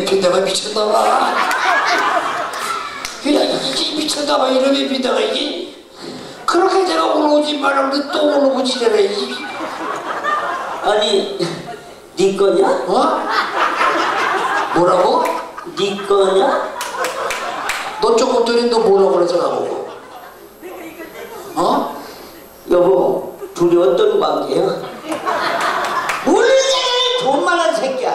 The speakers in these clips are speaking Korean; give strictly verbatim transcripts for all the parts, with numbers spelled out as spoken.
빈다가 미쳤나봐. 그냥 이게 미쳤나봐. 이놈의 빈다가 이게 그렇게 내가 올라오지 말라는데 또 올라오고 지내라 이게. 아니 네 거냐? 어? 뭐라고? 네 거냐? 너 조금 전에 너 뭐라고 그래서 나보고? 어? 여보 둘이 어떤 관계야? 모르는 얘기를 돈 많은 새끼야.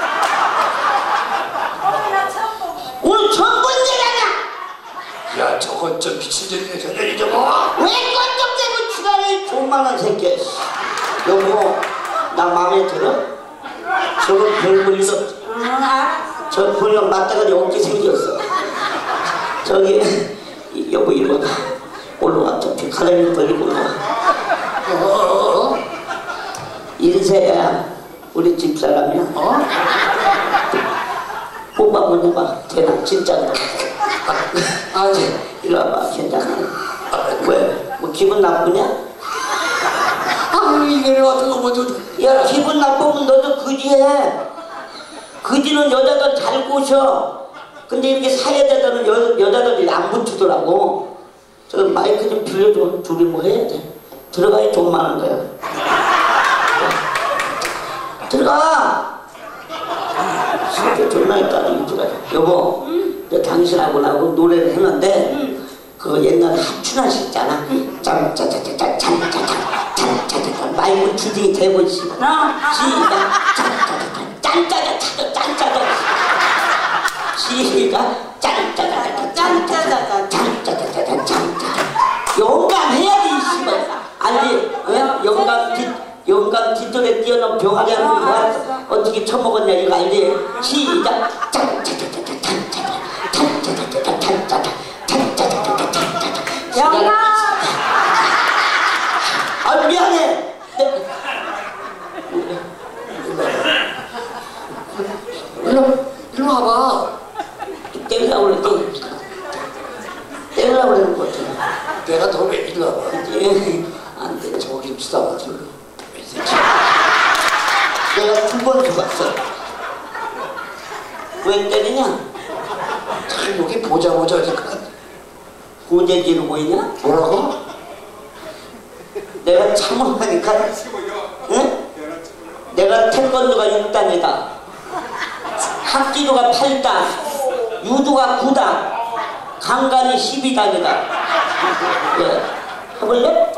오늘 처음 본 얘기 아니야. 야 저건 좀 미친 년이네 저년이 저거. 왜 꼰쩍대고 지랄을 돈 많은 새끼야. 여보 나 마음에 들어? 저건 별 볼일 없지. 저 볼랑 맞다가리 없게 생겼어. 저기 여보 이리 와봐. 올라와. 저기 가랑이 버리고 올라와. 어? 인세야 우리 집사람이야. 어? 뽀뽀 한번 해봐. 되나 진짜로. 아 이제 이리 와봐. 괜찮아. 왜? 뭐 기분 나쁘냐? 아 이거를 같은 거 먼저. 야 기분 나쁘면 너도 그지해. 그지는 여자들 잘 꼬셔. 근데 이렇게 사회자들은 여, 여자들이 안 붙이더라고. 저 마이크 좀 빌려줘. 둘이 뭐 해야 돼. 들어가야 돈 많은 거야. 들어가. 진짜 존나 있다. 여보 응? 당신하고 나하고 노래를 했는데 응. 그거 옛날에 합춘하시 있잖아. 짠짜자자자 짠짜자 짠짜자자 마이크 주둥이 대고 있어. 시작 짠짜자자 짠짜자 짠짜자 시작 짠짜자자 짠짜자자 짠짜자자 짠짜자 용감해야지 이씨발. 아니 어? 영감 뒷 영감 뒷돌에 뛰어넘은 병아리 하는 거야. 어떻게 처먹었냐 이거 알지? 시작 짠짜자자자 짠짜자 짠짜자자 짠짜자 짠짜자자 짠짜자 영감! 아 미안해. 일로 일로 와봐. 때리려고 그랬지. 때리려고 그러는 거 같아. 내가 더 왜 일로 와봐. 안 돼. 저기 치다가 저기. 내가 두 번 죽었어. 왜 때리냐? 참 여기 보자 보자 지금. 고재기로 보이냐? 뭐라고? 내가 참으라니까. 응? 내가 태권도가 육 단이다. 합기도가 팔 단, 유도가 구 단, 강간이 십이 단이다. 예. 해볼래?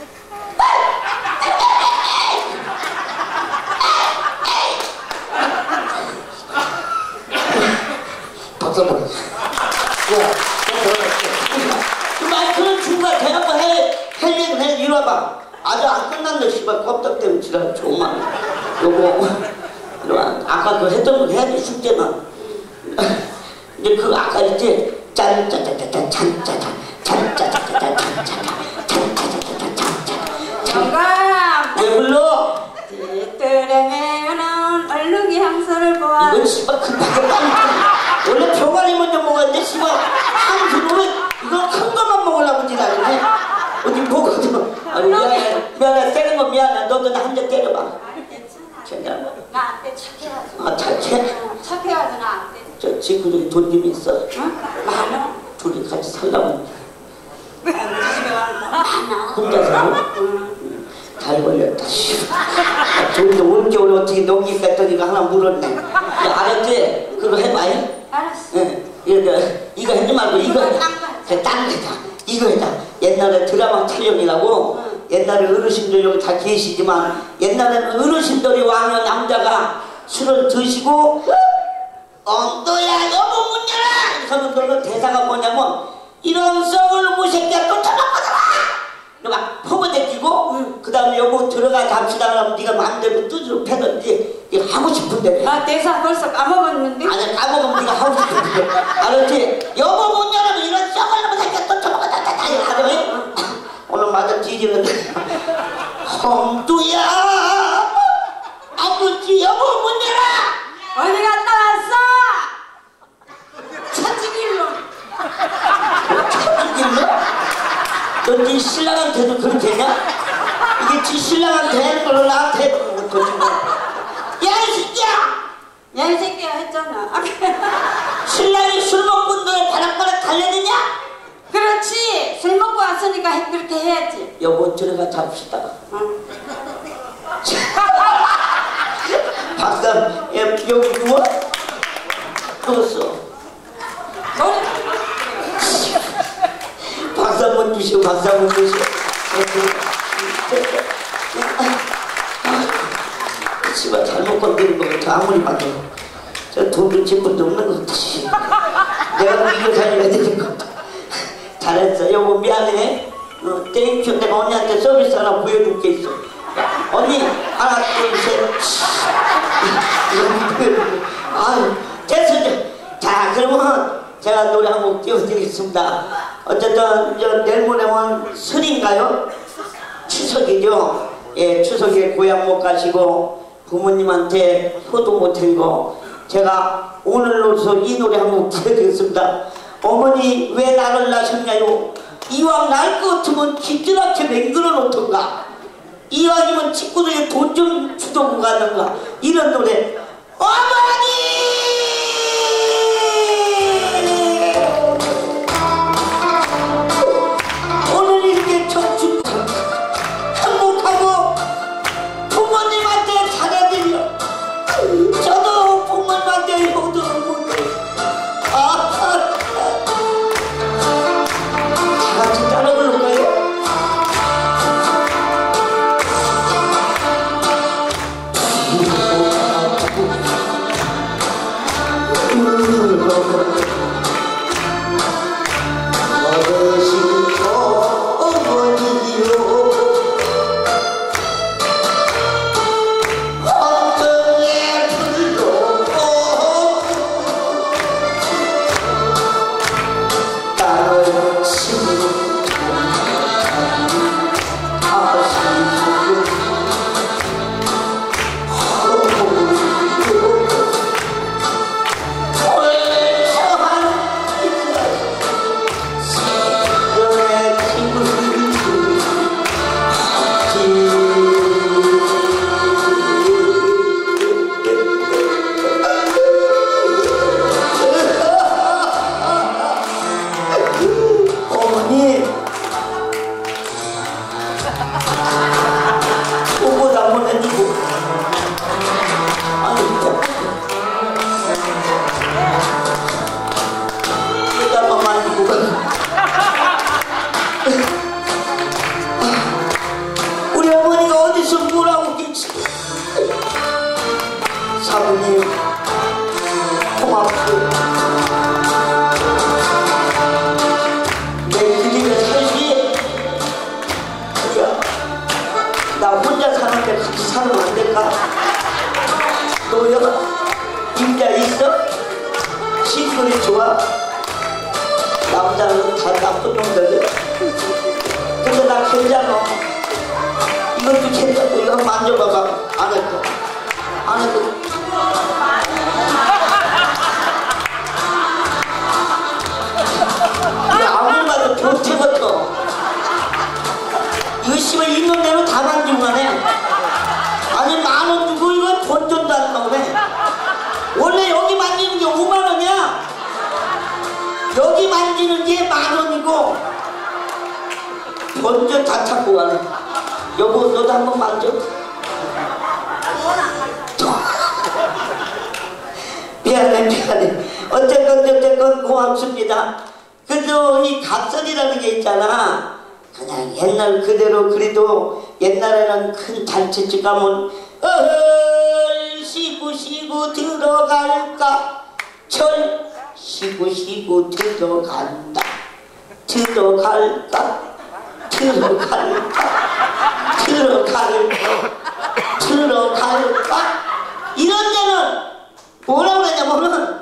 박수 한번 해. 야, 그 마이크는 중간 대놓고 해, 할 얘기를 해. 이리 와봐. 아주 안 끝났네, 씨발. 껍데기 때문에 지랄 조금만. 요거, 이리 와. 아까 그 했던 거 해야지, 숙제만. 이제 그 아까 있지? 짠짜짜짜짜, 짠짜짜, 짠짜짜짜짜, 짠짜짜, 짠짜짜짜짜, 짠짜짜. 영감! 왜 불러? 띠뜨레면은 얼룩이 향수를 보아. 이건 씨발 급하게 빨리. 원래 병아리 먼저 먹었는데, 씨발. 향수를 왜, 이거 큰 것만 먹으려고 지랄이네. 어디 보거든. 아니 미안해. 미안해. 때린 거 미안해. 너도 나 한 대 때려봐. 괜찮아. 나한테 착해가지고. 아 착해? 착해가지고 나한테. 저 친구들이 돈 좀 있어. 응? 많아? 둘이 같이 살라고. 집에 가는 거 많아. 혼자 살아? 응. 잘 걸렸다. 돈도 올 겨울에 어떻게 넘길까 했더니 이거 하나 물었네. 야, 알았지? 그거 해봐. 알았어. 응. 이거, 이거 하지 말고 이거 해봐. 딴 거다. 이거 해봐. 옛날에 드라마 촬영이라고 응. 옛날에 어르신들 여기 다 계시지만 옛날에는 어르신들이 왕의 남자가 술을 드시고 엉도야 여보 문 열어! 하면 너는 대사가 뭐냐면 이런 썩을 무새끼야 또 쳐먹거더라! 막 퍼버대끼고 응. 그 다음에 여보 들어가 잡시다 하면 네가 마음대로 뚜드러 패든지 네가 하고 싶은 대로 해. 나 대사 벌써 까먹었는데? 아니 까먹으면 네가 하고 싶은 대로 알았지? 여보 문 열어면 이런 썩을 무새끼야 또 쳐먹거다 다 하면 오늘 맞아 뒤지는데 엉도야 아버지 여보 문 열어! 어디 갔다 왔어? 천지길로. 천지길로? 넌 네 신랑한테도 그렇게 했냐? 이게 지 신랑한테 하는 걸로 나한테 해보는 것도 지금. 야 이 새끼야! 야, 이 새끼야 했잖아. 신랑이 술 먹고 너를 바락바락 달래느냐? 그렇지. 술 먹고 왔으니까 그렇게 해야지. 여보 들어가 잡시다. 응. 박삼, 예, 여기 누워? 누웠어. 박수 한번 주시고, 박수 한번 주시고. 씨발 잘못 건드린 것 같아. 아무리 봐도 저 돈도 집분도 없는 것 같아. 내가 이거 살려야 되는 것 같아. 잘했어. 여보 미안해. 어, 땡큐. 내가 언니한테 서비스 하나 보여줄 게 있어. 언니 하나 둘셋. 아유 됐어. 자 그러면 제가 노래 한 곡 띄워드리겠습니다. 어쨌든 내일 모레면 설인가요? 추석이죠. 예, 추석에 고향 못 가시고 부모님한테 효도 못 드리고 제가 오늘로서 이 노래 한 곡 띄워드리겠습니다. 어머니 왜 나를 낳으셨냐요? 이왕 날 것 같으면 뒷뜰앞에 맹글어 놓던가 이왕이면 친구들에게 돈 좀 주던가 가는가 이런 노래. 어머니 오늘 이렇게 청춘 행복하고 부모님한테 잘해드려 저도 부모님한테 효도를 못해. 아, 다 같이 따라 부를까요? 우리 어머니가 어디서 뭐라고 계시 사부님 고맙소. 내 그 집에 살지. 야, 나 혼자 사는데 같이 살면 안 될까? 너요? 임자 있어? 시골이 좋아? 남자는 다 나쁜 놈들. 근데 나 괜찮아. 이것도 괜찮고 이거 만져봐봐. 안 해도 안 해도 이거 아무리 봐도 좋대거든. 이거 씨발 있는 대로 다 만지고 가네. 아니 만 원 주고 이거 본전도 안 나오네. 원래 여기 만지는 게 오만 원이야. 여기 만지는 게 만 원이고 본전 다 찾고 가네. 여보 너도 한번 만져. 미안해 미안해. 어쨌건 어쨌건 고맙습니다. 그래도 이 각설이라는 게 있잖아. 그냥 옛날 그대로. 그래도 옛날에는 큰 잔치집 가면 어헐 쉬고 쉬고 들어갈까 철 쉬고 쉬고 들어간다 들어갈까 들어갈까 들어갈까 들어갈까 이런 데는 뭐라고 그러냐면은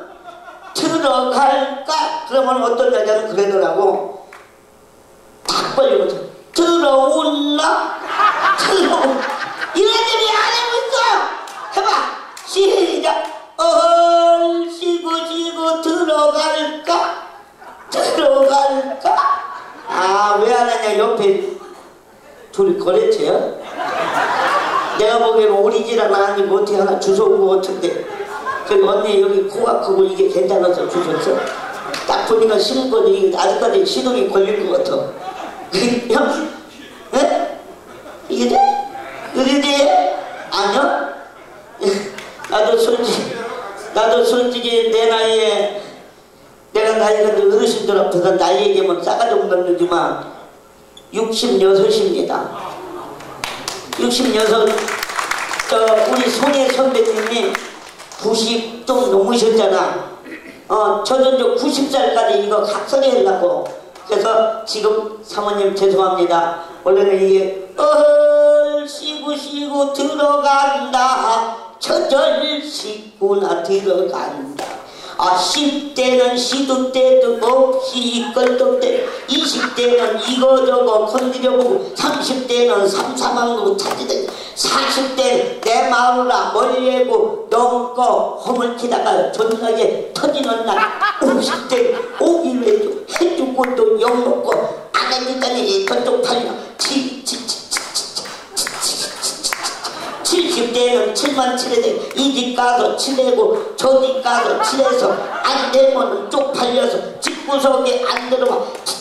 들어갈까 그러면 어떤 여자는 그러더라고. 딱 벌리고 들어올라 들어올 이런 데이 안 하고 있어. 해봐 시작. 어헐 쉬고 쉬고 들어갈까 들어갈까. 아 왜 안 하냐. 옆에 둘이 거래처야? 내가 보기에는 오리지널 아니고 어떻게 하나 주워온 것 같은데 저기 언니 여기 코가 크고 이게 괜찮아서 주셨어? 딱 보니까 신은거지 이게 아직까지 시동이 걸릴 것 같아. 형? 에? 이게 돼? 이게 돼? 아니요? 나도 솔직히 나도 솔직히 내 나이에 내가 나이가 어르신들 앞에서 나이 얘기하면 싸가지 없는 거지만 육십육입니다. 육십육. 저 우리 송혜 선배님이 구십 좀 넘으셨잖아. 어, 저는 저 구십 살까지 이거 각설이 하려고. 그래서 지금 사모님 죄송합니다. 원래는 이게 얼 쉬고 쉬고 들어간다. 저절 씻구나 들어간다. 아, 십 대는 시도 때도 없이 껄떡대, 이십 대는 이거저거 건드려보고, 삼십 대는 삼삼한 거 찾으대, 사십 대는 내 마누라 멀리하고 넘고 허물키다가 존나게 터지는 날, 오십 대 오기로 해줘, 해주고 또 욕먹고 안 해주다니 그쪽 팔려. 칠십 대는 칠만 칠해대, 이 집 가서 칠해고 저 집 가서 칠해서 안 되면 쪽팔려서 집구석에 안 들어와.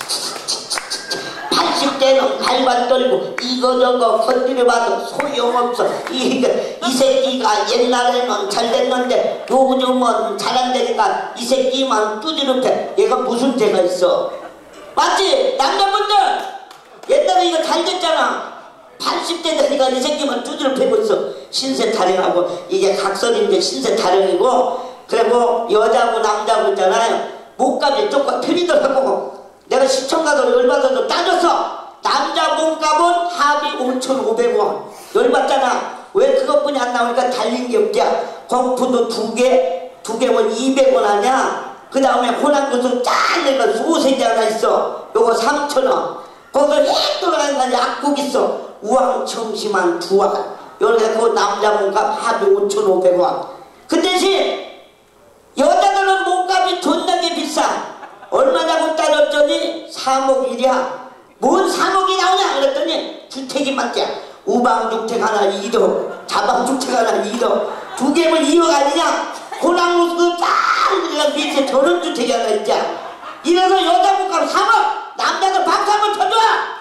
팔십 대는 발발 떨고 이거저거 건드려봐도 소용없어. 이, 이 새끼가 옛날에는 잘 됐는데 요즘은 잘 안 되니까 이 새끼만 두드럽게. 얘가 무슨 죄가 있어? 맞지? 남자분들 옛날에 이거 잘 됐잖아. 팔십 대 되니까 이 새끼만 두드려 패고 있어. 신세 타령하고. 이게 각설인데 신세 타령이고. 그리고 여자고 남자고 있잖아요. 몸값이 조금 틀리더라고. 내가 시청가도 열받아서 따졌어. 남자 몸값은 합이 오천오백 원 열받잖아. 왜 그것뿐이 안 나오니까 달린 게 없냐. 공푸도 두개 두 개면 이백 원 하냐. 그 다음에 호남구슬 짠 내가 소세지 하나 있어. 요거 삼천 원. 거기서 휙 돌아가니까 약국 있어. 우왕청심한 두 알. 요렇게 그 남자 몸값 합이 오천오백 원. 그 대신 여자들은 몸값이 존나게 비싸. 얼마냐고 따졌더니 삼억 일이야. 뭔 삼억이 나오냐 그랬더니 주택이 맞자. 우방주택 하나 이억, 자방주택 하나 이억, 두 개면 이억 아니냐. 고랑무스 딱 밑에 전원주택이 하나 있자. 이래서 여자 몸값 삼억. 남자들 박수 한번 쳐줘.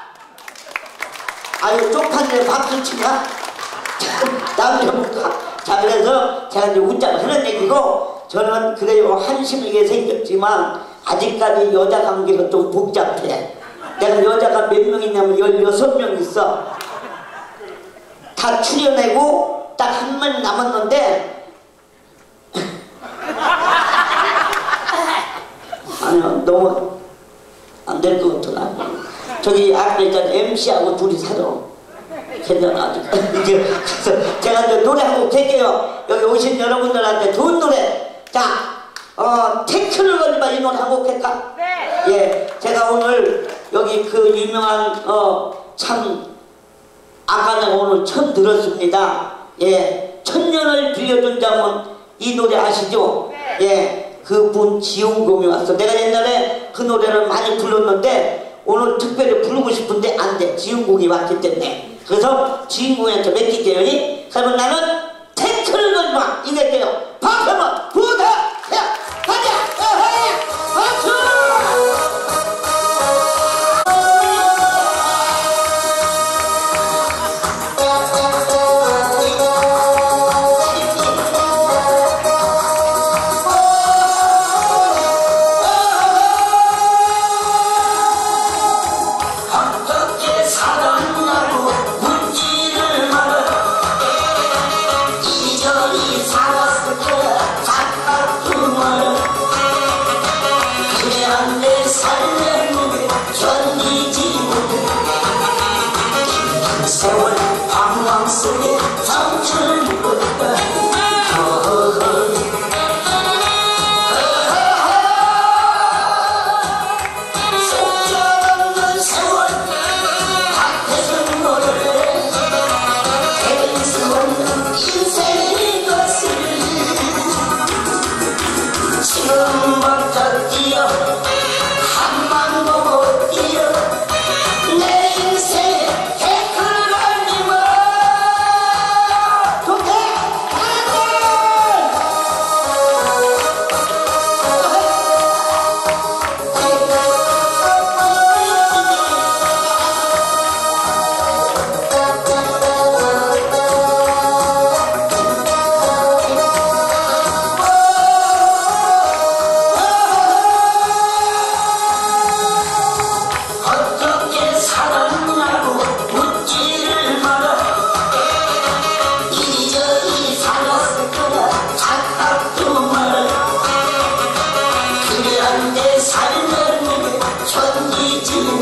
아유 쪽팔리네 박수 치나. 남자 몸값. 자, 그래서 제가 이제 웃자고 하는 얘기고, 저는 그래요 한심하게 생겼지만 아직까지 여자 관계가 좀 복잡해. 내가 여자가 몇 명 있냐면 열여섯 명 있어. 다 추려내고 딱 한 명 남았는데 아니요 너무 안 될 것 같더라. 저기 앞에 있던 엠씨하고 둘이 살아. 괜찮아. 그래서 제가 이제 노래 한 곡 할게요. 여기 오신 여러분들한테 좋은 노래. 자, 어, 태클을 걸리면 이 노래 한 곡 할까? 네. 예, 제가 오늘 여기 그 유명한 어, 참 아까 내가 오늘 처음 들었습니다. 예, 천년을 빌려준 자면 이 노래 아시죠? 네. 예, 그분 지용금이 왔어. 내가 옛날에 그 노래를 많이 불렀는데 오늘 특별히 부르고 싶은데 안 돼. 지용금이 왔기 때문에. 그래서 지용금한테 맡길게요. 그러면 나는 태클을 걸마 이럴게요. 박수 한번 부탁해. 가자. 어허, 박수. 살면 견디지는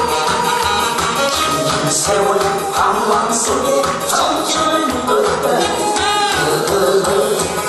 긴 세월 방황 속에 정신을 묻었다.